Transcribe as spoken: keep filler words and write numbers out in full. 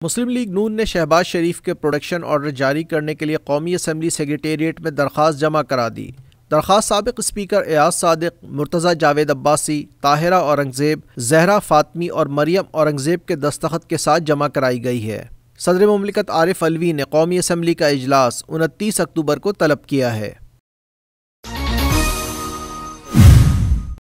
मुस्लिम league नून ने शहबाज शरीफ के production order जारी करने के लिए कौमी असम्बली सेक्रेटेरिएट में दरख्वास्त जमा करा दी। दरख्वास्त साबिक स्पीकर एयाज सादिक, मुर्तज़ा जावेद अब्बासी, ताहिरा औरंगज़ेब, जहरा फातमी और मरियम औरंगज़ेब के दस्तखत के साथ जमा कराई गई है। सदर मुमलिकत आरिफ अलवी ने कौमी असम्बली का इजलास उनतीस अक्टूबर को तलब किया है।